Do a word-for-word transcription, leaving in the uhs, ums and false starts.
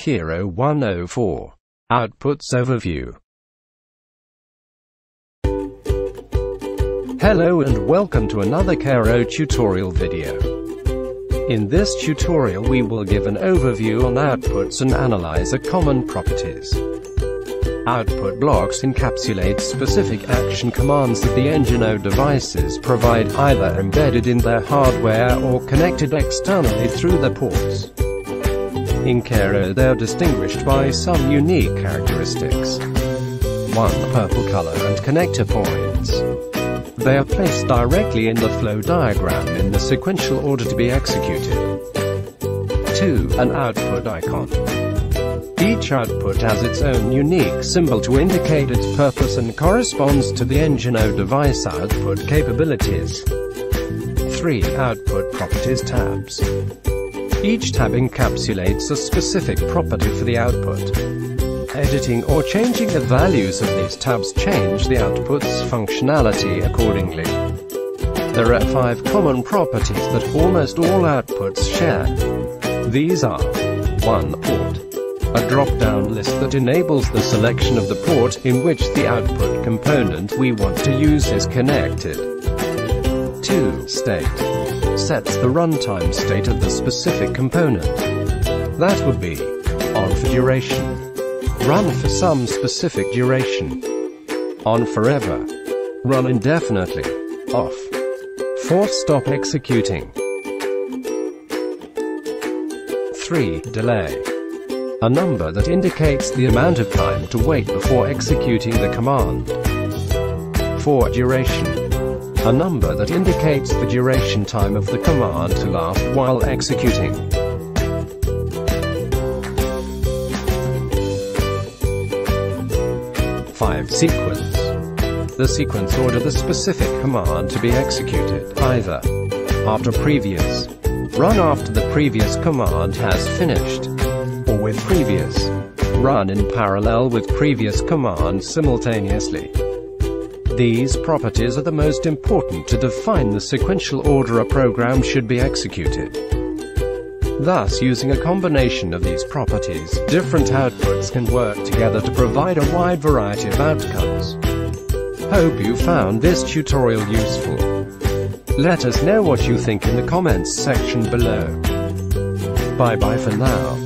Kiro one oh four. Outputs Overview. Hello and welcome to another Kiro tutorial video. In this tutorial we will give an overview on outputs and analyze the common properties. Output blocks encapsulate specific action commands that the Engino devices provide, either embedded in their hardware or connected externally through the ports. In Kiro they are distinguished by some unique characteristics. one Purple color and connector points. They are placed directly in the flow diagram in the sequential order to be executed. two An output icon. Each output has its own unique symbol to indicate its purpose and corresponds to the Engino device output capabilities. three Output properties tabs. Each tab encapsulates a specific property for the output. Editing or changing the values of these tabs change the output's functionality accordingly. There are five common properties that almost all outputs share. These are: one Port. A drop-down list that enables the selection of the port in which the output component we want to use is connected. two State. Sets the runtime state of the specific component. That would be on for duration, run for some specific duration, on forever, run indefinitely, off, force stop executing. three Delay. A number that indicates the amount of time to wait before executing the command. four Duration. A number that indicates the duration time of the command to last while executing. five Sequence. The sequence order the specific command to be executed, either after previous, run after the previous command has finished, or with previous, run in parallel with previous commands simultaneously. These properties are the most important to define the sequential order a program should be executed. Thus, using a combination of these properties, different outputs can work together to provide a wide variety of outcomes. Hope you found this tutorial useful. Let us know what you think in the comments section below. Bye bye for now.